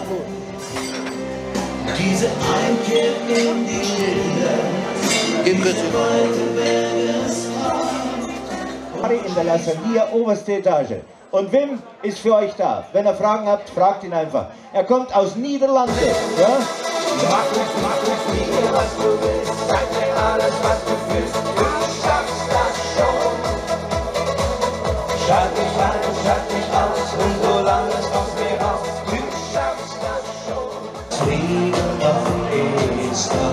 gut. Diese Einkehr in die Stille, Geht bitte. In der Lasagna, oberste Etage. Und Wim ist für euch da. Wenn ihr Fragen habt, fragt ihn einfach. Er kommt aus Niederlande. Ja? mach es, liebe, was du willst, sag mir alles, was du fühlst, du schaffst das schon. Schalt mich aus, und solange es aus mir raus, du schaffst das schon. Das Leben noch ist da.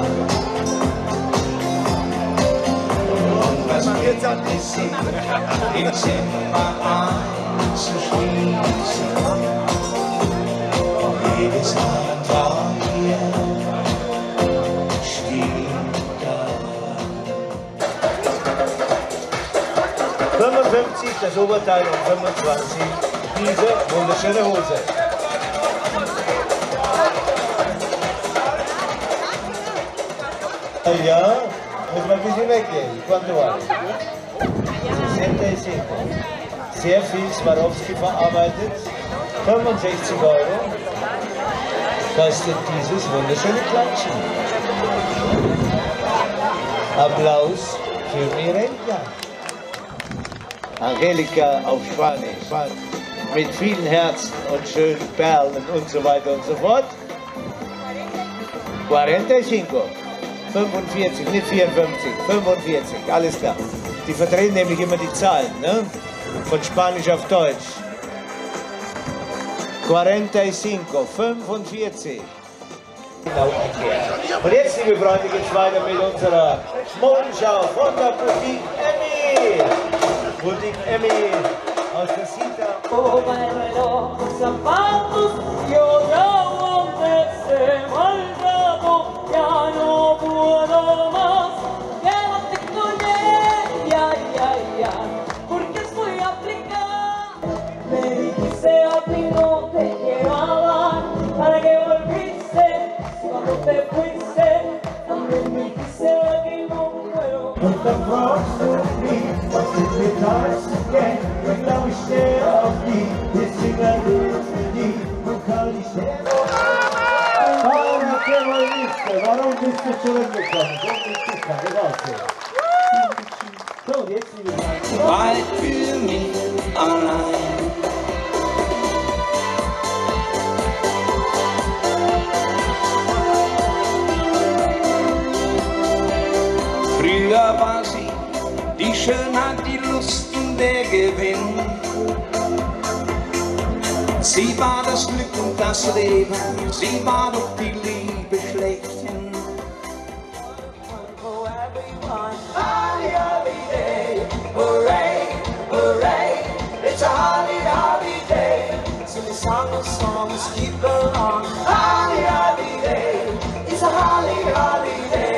Und was mir dann ist, im Zimmer einzuschließen. Jedes Abenteuer steht da. 55 das Oberteil und 25 diese wunderschöne Hose. Ja, muss man ein bisschen weggehen. Quanto vale? 65. Sehr viel Swarovski verarbeitet. 65 € kostet dieses wunderschöne Kleidchen. Applaus für Mirella. Angelika auf Spanisch. Mit vielen Herzen und schönen Perlen und so weiter und so fort. 45. 45, nicht 54, 45, alles klar. Die verdrehen nämlich immer die Zahlen, ne? Von Spanisch auf Deutsch. 45, 45. Und jetzt, liebe Freunde, geht es weiter mit unserer Modenschau von der Boutique Emmy. Boutique Emmy aus der Sita. Oh, mein reloj, zapatos, yo ya se malgrado, ya no puedo más. Quédate con ella, ya, porque estoy aplicada. Me dijiste a ti no te quiero amar, para que volviste, cuando te fuiste, también me dijiste que no puedo. Und dann brauchst du nie, was ist mit Tages again? Ich glaube, ich stehe auf die, deswegen erlebst du die, und kann ich stehen. Warum bist du zurückgekommen? So ist es da, so, jetzt liebe Freunde. Weit für mich allein. Früher war sie die Schönheit, die Lust und der Gewinn. Sie war das Glück und das Leben, sie war doch die Liebe schlechthin. For everyone, holly, holly day, hooray, hooray, it's a holly, holly day. So the songs keep along, holly, holly day, it's a holly, holly day.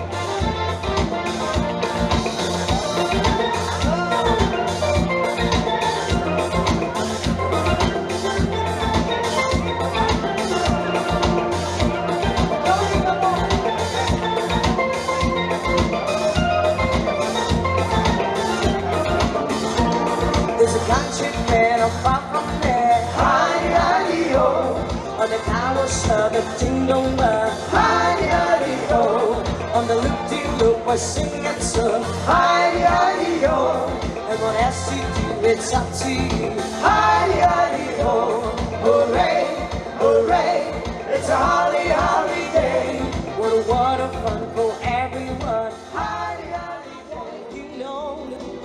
There's a country man up from there, holly, holly, oh, on the towers of the kingdom where, holly, holly, oh, on the loop-de-loop I sing and sing, holly, holly, oh, and what else you do, it's up to you, holly, holly, oh, hooray, hooray, it's a holly, holly day, what a fun for everyone, holly, holly day, you know.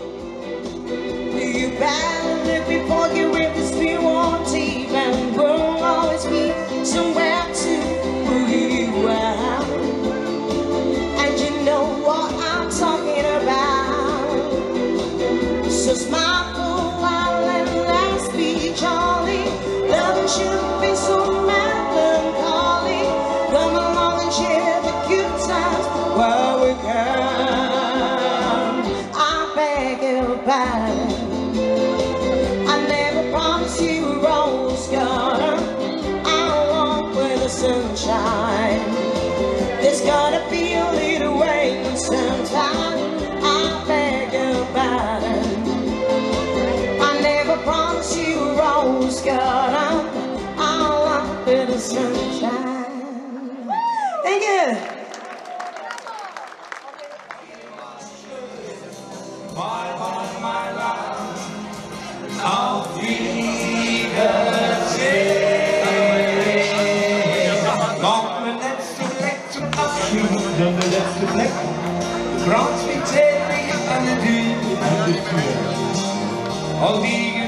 You better before you rip this beer on tape, and we'll always be somewhere to you are. And you know what I'm talking about. So smile for a while and let's be jolly. Love shouldn't be so melancholy. Come along and share the good times while we can. I beg you, bye. I Fleck, brauchst wie Zähne an der Tür. All die